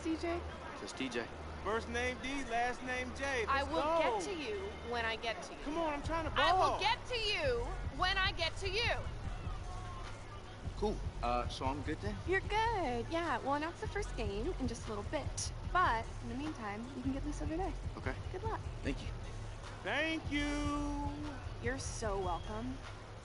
CJ? Just DJ. First name D, last name J. I Let's will go. get to you when I get to you. Come on, I'm trying to ball. I will get to you when I get to you. Cool. So I'm good then? You're good. Yeah, we'll announce the first game in just a little bit. But in the meantime, you can get loose over there. Okay. Good luck. Thank you. Thank you. You're so welcome.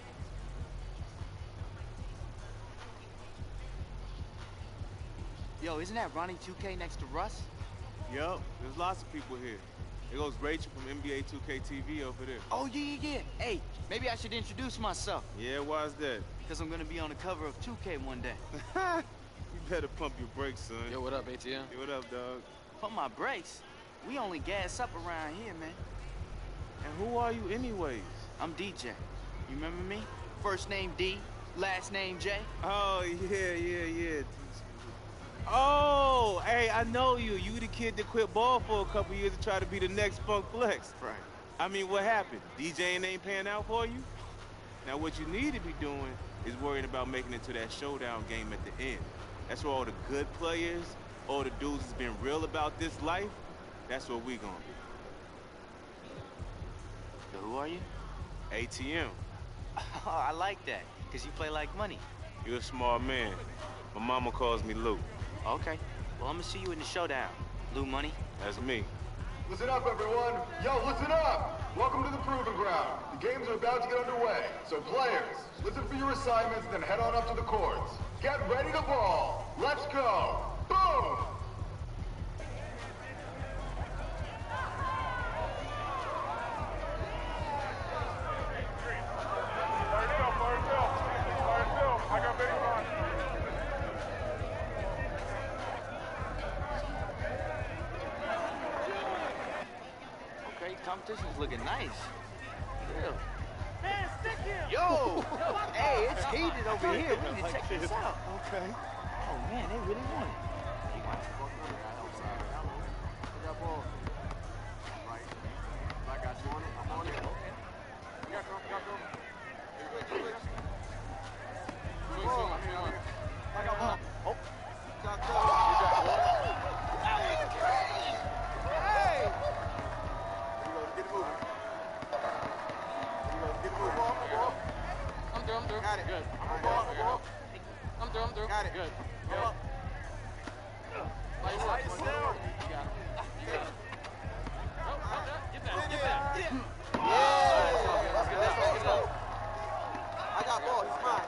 Yo, isn't that Ronnie 2K next to Russ? Yup, there's lots of people here. There goes Rachel from NBA 2K TV over there. Oh, yeah. Hey, maybe I should introduce myself. Yeah, why's that? Because I'm going to be on the cover of 2K one day. You better pump your brakes, son. Yo, what up, ATM? Yo, what up, dog? Pump my brakes? We only gas up around here, man. And who are you anyways? I'm DJ. You remember me? First name D, last name J. Oh, yeah. Oh, hey, I know you. You the kid that quit ball for a couple years to try to be the next Funk Flex. Right. I mean, what happened? DJing ain't paying out for you? Now, what you need to be doing is worrying about making it to that showdown game at the end. That's where all the good players, all the dudes that's been real about this life, that's where we gonna be. So who are you? ATM. Oh, I like that, because you play like money. You're a smart man. My mama calls me Lou. Okay. Well, I'm going to see you in the showdown. Lou Money. That's me. Listen up, everyone. Yo, listen up. Welcome to the Proving Ground. The games are about to get underway. So players, listen for your assignments, then head on up to the courts. Get ready to ball. Let's go. Boom! Okay, competition's looking nice. Real. Man, stick him! Yo! Hey, it's heated over here. We need to check this out. Okay. Oh, man, they really want it. I'm through. Got it. Good. I'm through. Got it. Good. Go. By yourself. You got it. Get that. Let's go. I got ball. He's mine.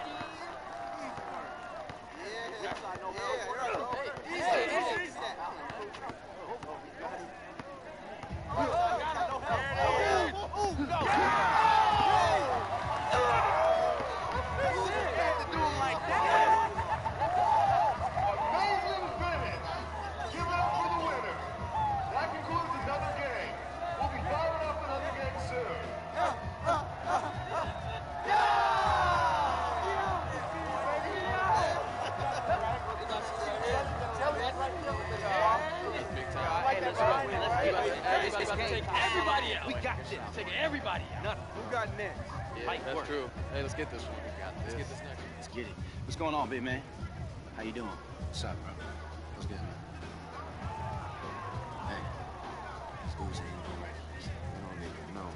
Amazing finish. Give it up for the winner. That concludes another game. We'll be firing up another game soon. Everybody out. We got this. Taking everybody out. Who got next? Yeah, Light that's work. true. Hey, let's get this one. Let's get this next. Let's get it. What's going on, big man? How you doing? What's up, bro? What's good, man? Hey, school's ain't going right. We don't even know.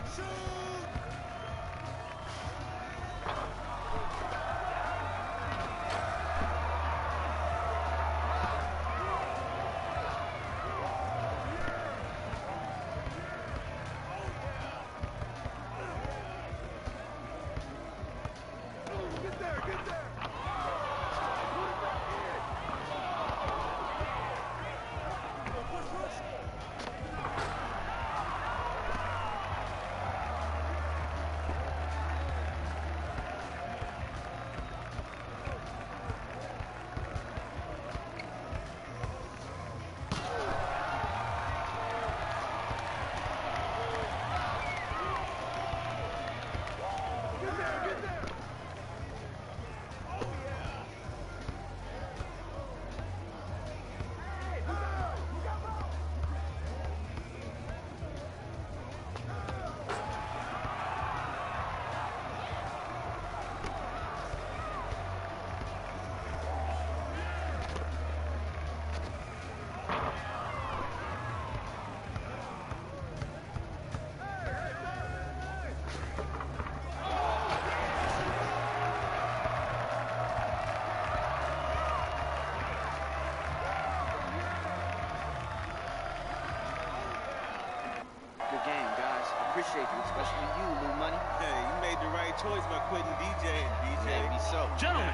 Good game, guys. I appreciate you, especially you, Lou Money. Hey, you made the right choice by quitting DJing, DJ. Maybe so. Gentlemen,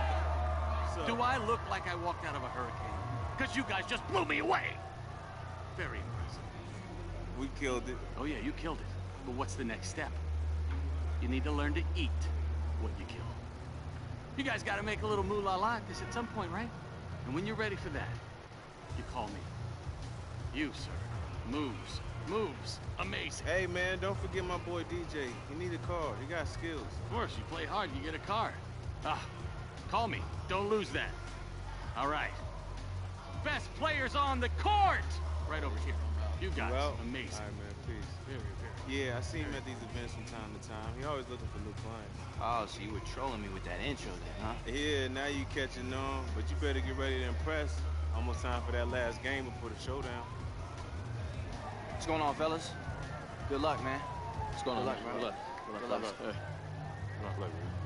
So, do I look like I walked out of a hurricane? Because you guys just blew me away. Very impressive. we killed it. Oh yeah, you killed it. But what's the next step? You need to learn to eat what you kill. You guys gotta make a little moolah like this at some point, right? And when you're ready for that, you call me. You, sir. Moves. Moves. Amazing. Hey, man, don't forget my boy DJ. He need a car. He got skills. Of course, you play hard, you get a car. Call me. Don't lose that. All right. Best players on the court! Right over here. You guys, Well, amazing. All right, man, peace. Very, very. Yeah, I see him at these events from time to time. He always looking for new clients. Oh, so you were trolling me with that intro then, huh? Yeah, now you catching on, but you better get ready to impress. Almost time for that last game before the showdown. What's going on, fellas? Good luck, man. What's going on? Good luck, bro. Good luck. Good luck. Hey. Good luck, man.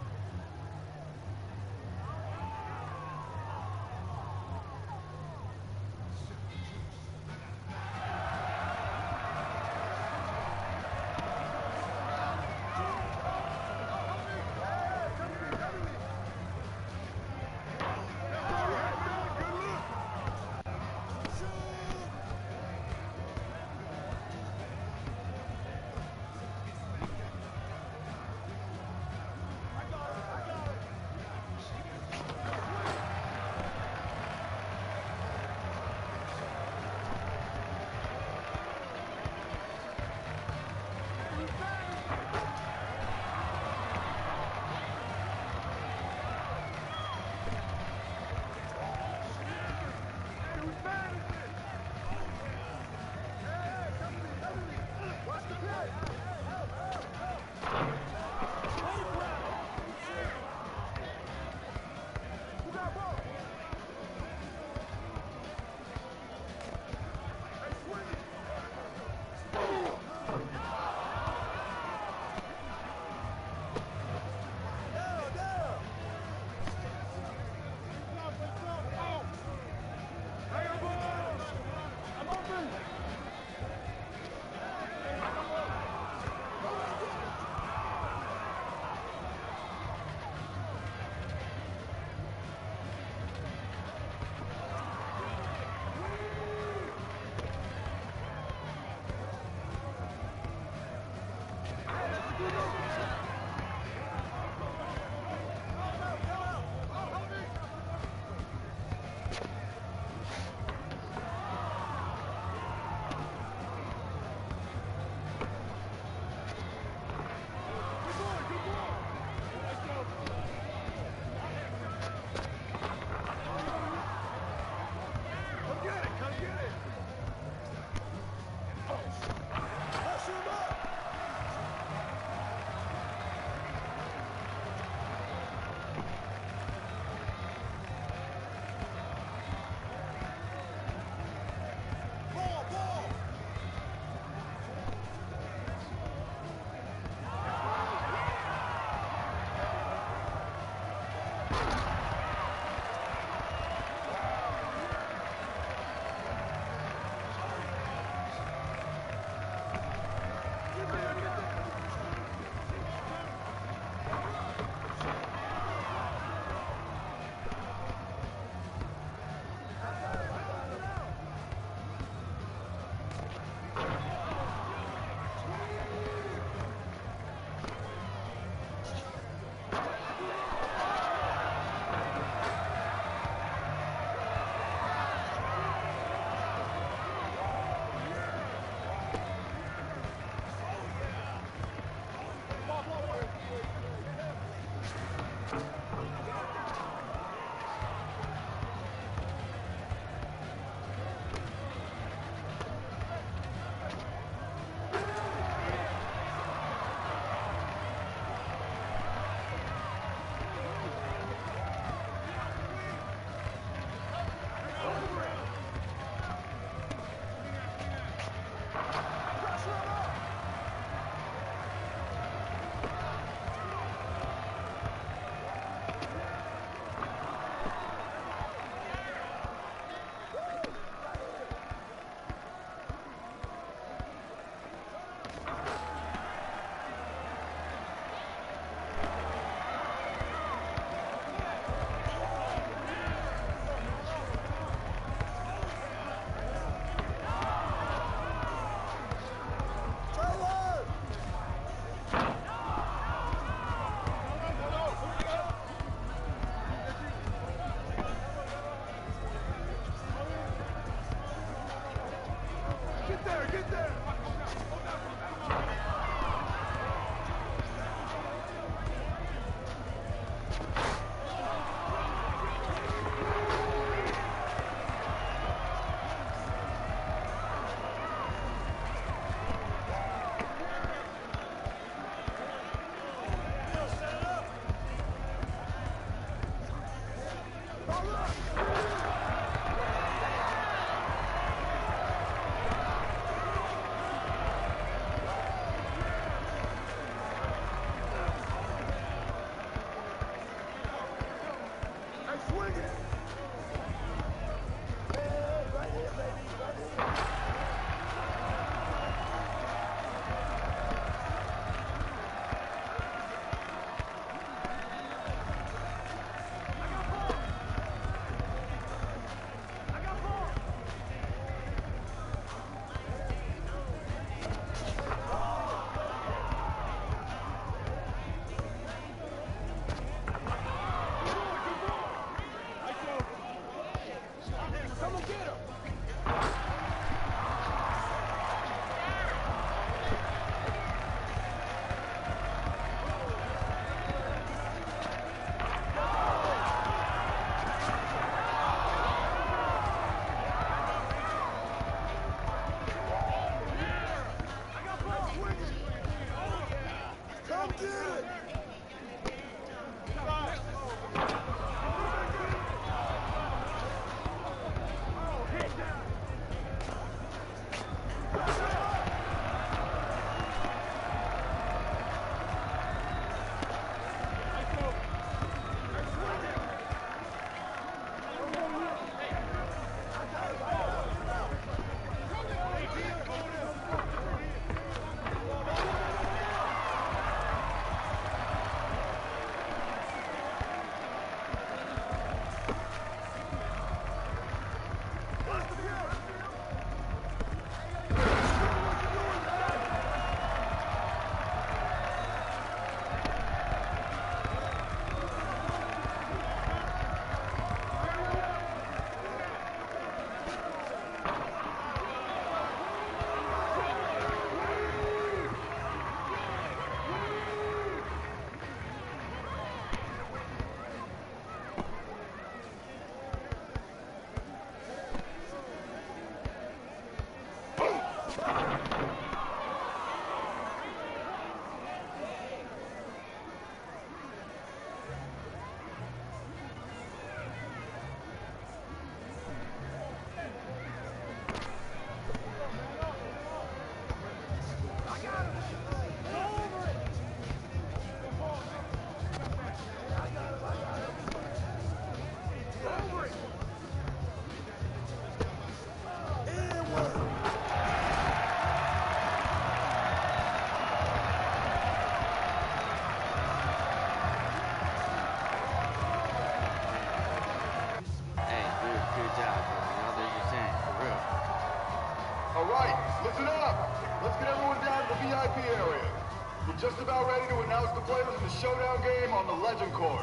Listen up! Let's get everyone down to the VIP area. We're just about ready to announce the players in the showdown game on the Legend Court.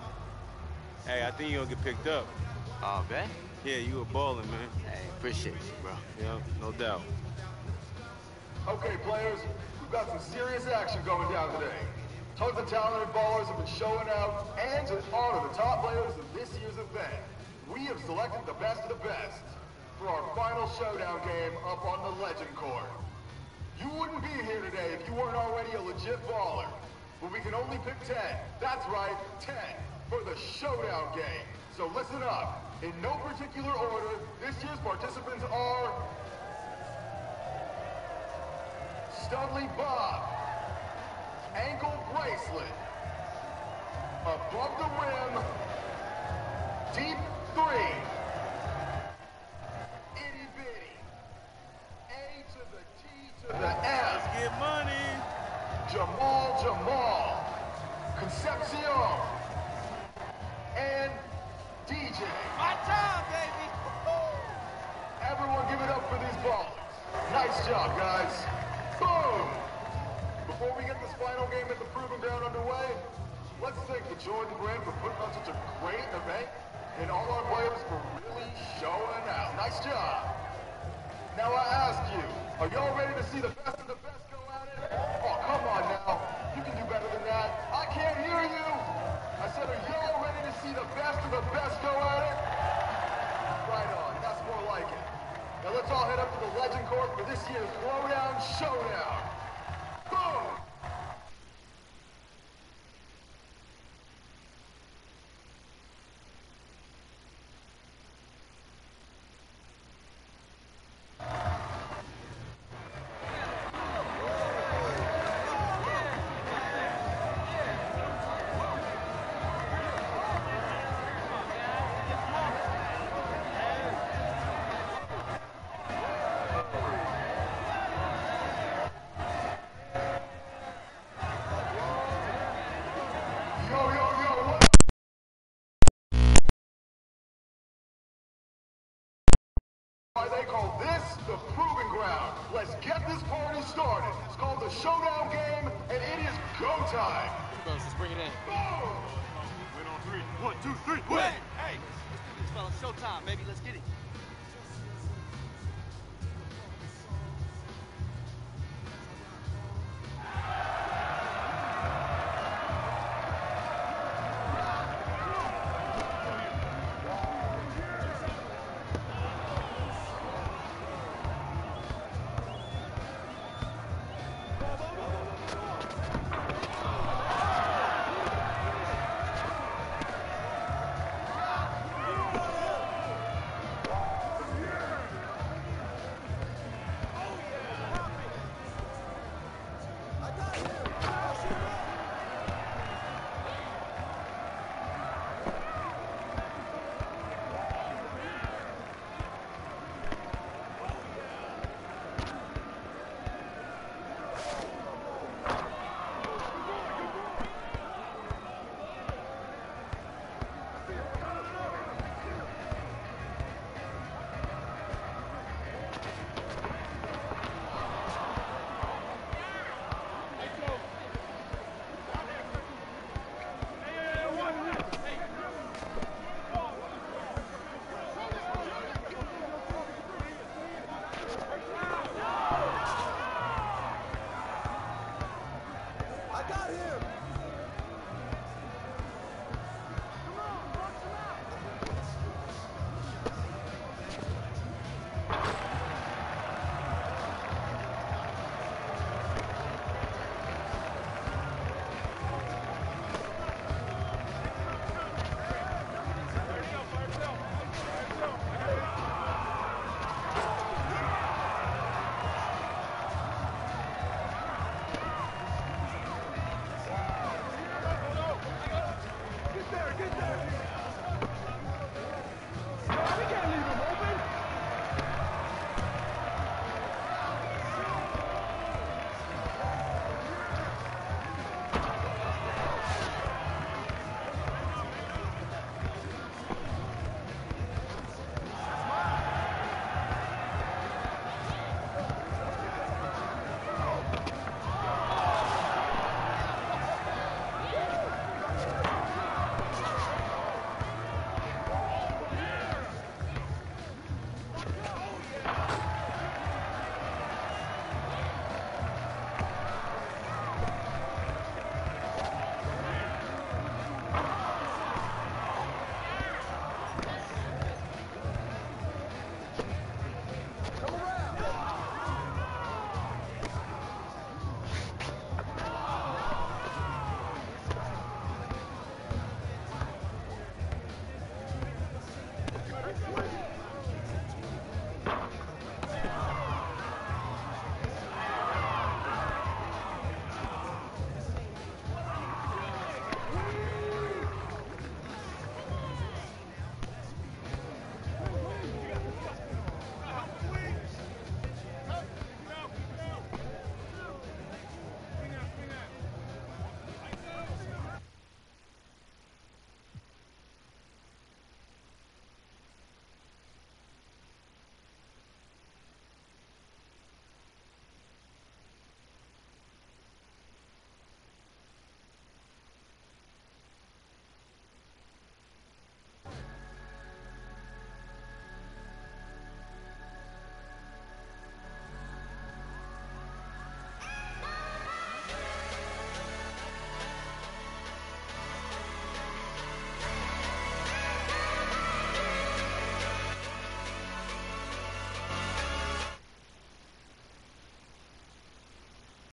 Hey, I think you're gonna get picked up. Oh, bet? Yeah, you a ballin', man. Hey, appreciate you, bro. Yeah, no doubt. Okay, players, we've got some serious action going down today. Tons of talented ballers have been showing out, and to honor the top players of this year's event, we have selected the best of the best for our final showdown game up on the Legend Court. You wouldn't be here today if you weren't already a legit baller, but we can only pick 10. That's right, 10 for the showdown game. So listen up. In no particular order, this year's participants are Studley Bob, ankle bracelet, above the rim, deep three, itty bitty, A to the T to the M. Let's get money. Jamal, Concepcion, and DJ. My time, baby! Everyone give it up for these ballers. Nice job, guys. Boom! Before we get this final game at the Proving Ground underway, let's thank the Jordan brand for putting on such a great event and all our players for really showing out. Nice job. Now I ask you, Are y'all ready to see the best of the best go at it? Oh, come on now. You can do better than that. I can't hear you. I said, are y'all ready to see the best of the best go at it? Right on. That's more like it. Now let's all head up to the Legend Court for this year's Throwdown Showdown. Boom! They call this the Proving Ground. Let's get this party started. It's called the Showdown Game, and it is go time. Let's bring it in. Boom! Win on three. 1, 2, 3, Hey, let's do this, fellas. Showtime, baby. Let's get it.